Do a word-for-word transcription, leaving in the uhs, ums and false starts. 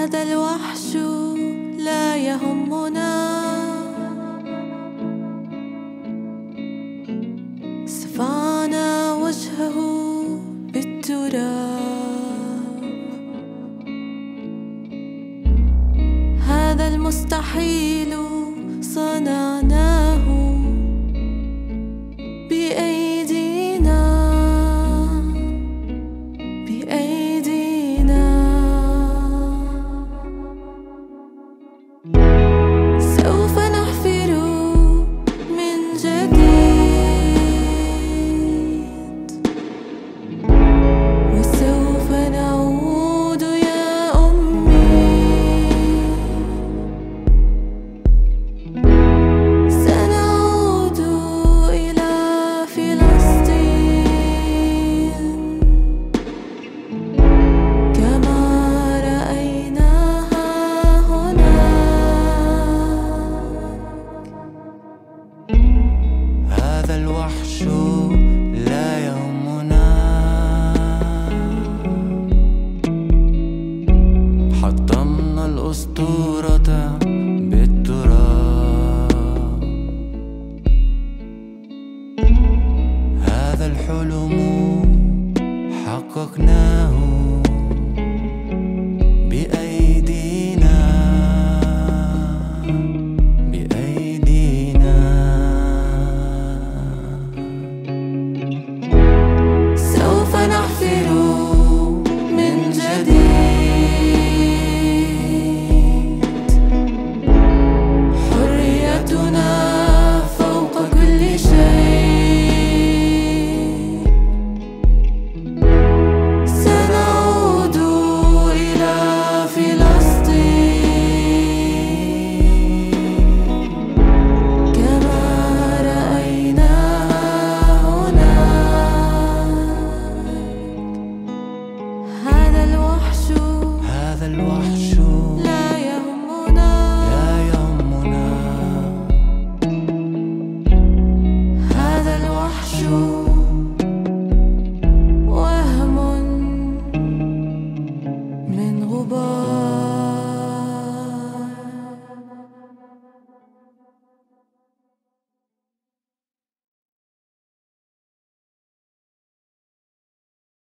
هذا الوحش لا يهمنا، صفعنا وجهه بالتراب. هذا المستحيل صنعناه بأيدينا بأيدينا. سوف نحفر من جديد وسوف نعود يا أمي. سنعود إلى فلسطين كما رأيناها هناك. هذا الوحش لا يهمنا، حطمنا الأسطورة بالتراب. هذا الحلم حققناه بأيدينا بأيدينا. سوف نحفر من جديد، حريتنا فوق كل شيء. سنعود إلى فلسطين كما رأيناها هناك. هذا الوحش هذا الوحش